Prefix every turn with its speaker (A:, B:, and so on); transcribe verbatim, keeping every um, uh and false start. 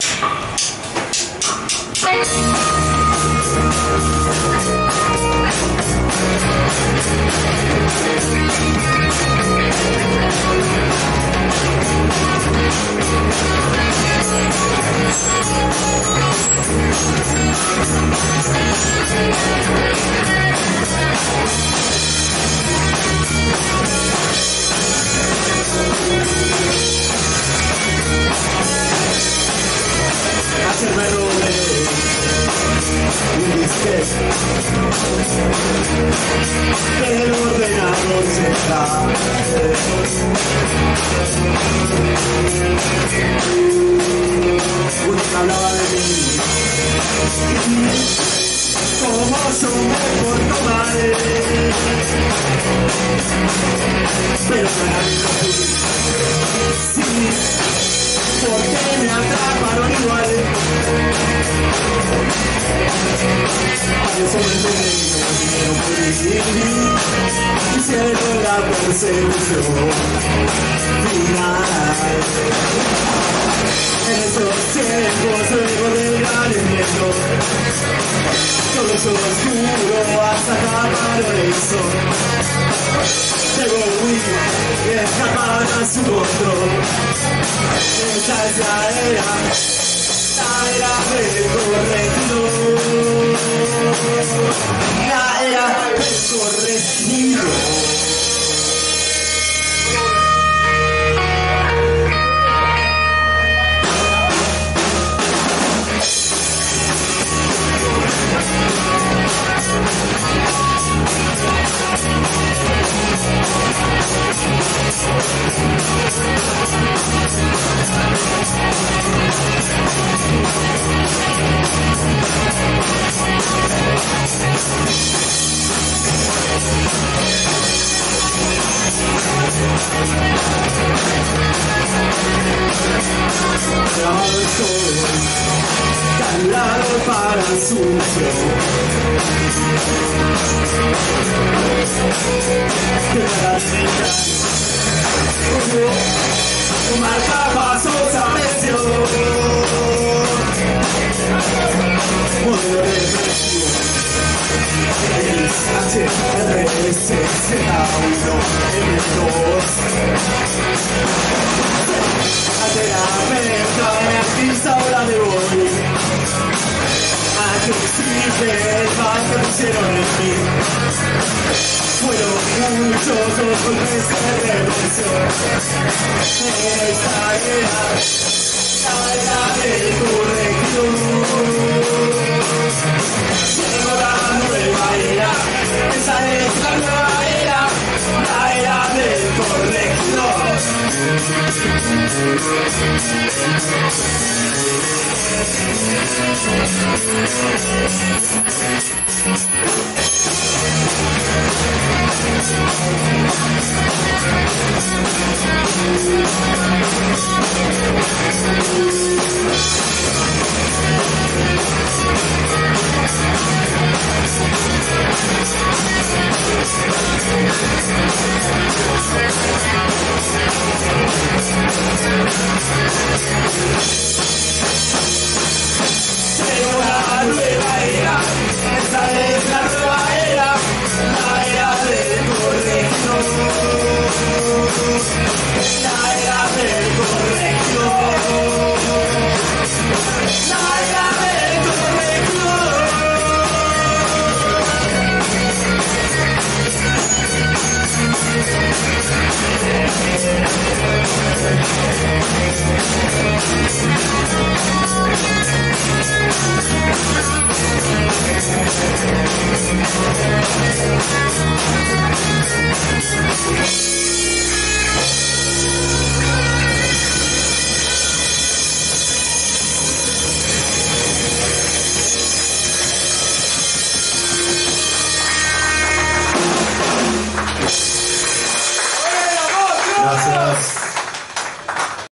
A: Ayer me robé un disquete del ordenador central. Uno que hablaba de mí, como yo me porto mal, pero para mí no fui. Sí, porque me atraparon igual. A eso me enteré, no pude hicieron la persecución final. En esos tiempos, luego del gran invierno, todo eso oscuro hasta tapar el sol. Llegó Will y escaparon a su control. Esa es la era, la era del corregidor. La era del corregidor. Llamado estoy, calado para el sucio. Que me das mientras un marcapasos aprecio. Modelo represivo, X, H, R, S, Z, uno, M dos. La terapeuta me avisa, ahora me voy. ¿A qué sirve el mal que pusieron en mí? Fueron muchos los golpes de represión. Esta era la era del corregidor. Llegó la nueva era, esa es la nueva era, la era del corregidor. Thank you.